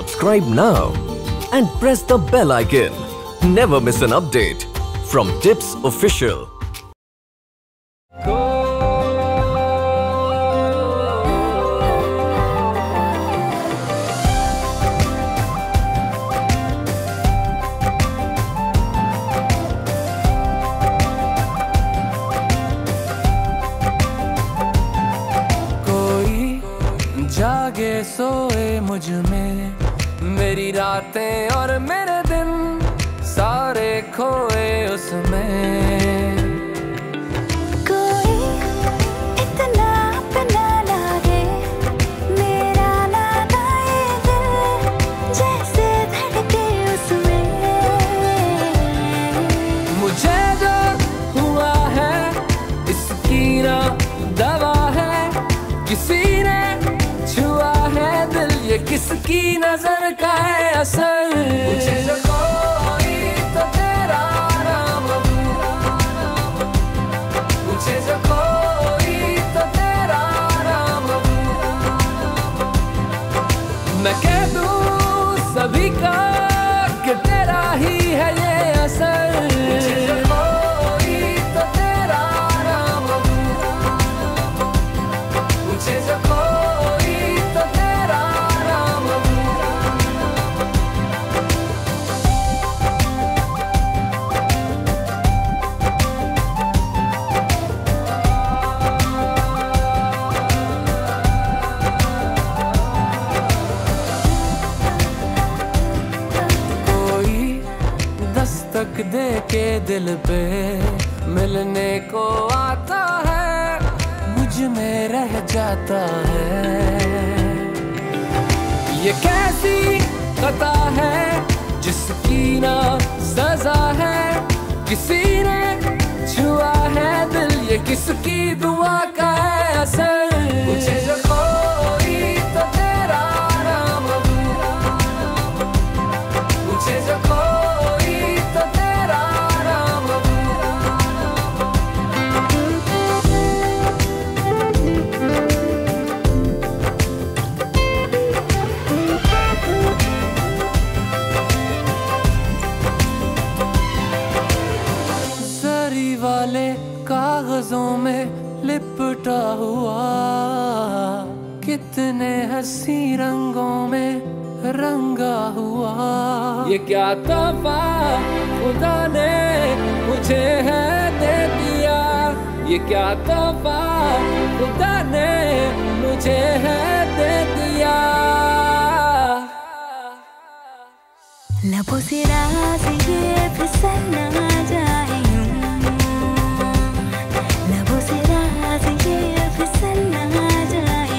Subscribe now and press the bell icon. Never miss an update from Tips Official. जागे सोए मुझ में मेरी रातें और मेरे दिन सारे खोए उसमें। कोई इतना अपना लागे मेरा नाता ये दिल जैसे धड़के उसमें। मुझे जो हुआ है इसकी ना दवा है, किसी ने छुआ है दिल ये किसकी नजर का है असर। मुझे जो कोई तो तेरा नाम दूं, मुझे जो कोई तो तेरा नाम दूं, मैं कह दूं सभी का कि तेरा ही है ये असर। मुझे जो कोई तो तेरा नाम दूं, मुझे जो दस्तक दे के दिल पे मिलने को आता है, मुझ में रह जाता है। ये कैसी कथा है जिसकी ना सजा है, किसी ने छुआ है दिल ये किसकी दुआ का है असर। मुझे जो कोई तो तेरा नाम दूं, मुझे जो कागजों में लिपटा हुआ कितने हंसी रंगों में रंगा हुआ। ये क्या तोहफा खुदा ने मुझे है दे दिया, ये क्या तोहफा खुदा ने मुझे है दे दिया। लबों से राज ये फिसल ना जाए, लबों से राज ये फिसल ना जाए।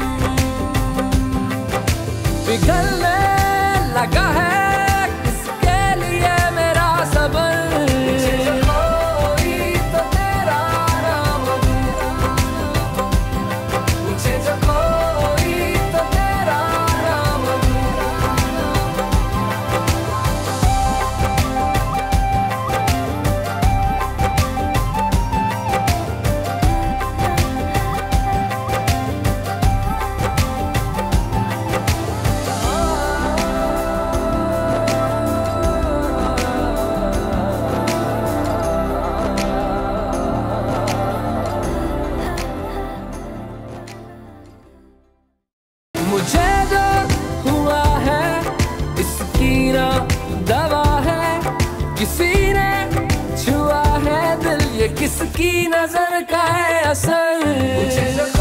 पिघलने लगा है किसके लिए मेरा सबर। मुझे जो कोई तो तेरा नाम दूं, मुझे जो कोई तो तेरा नाम किसकी नजर का है असर। मुझे जो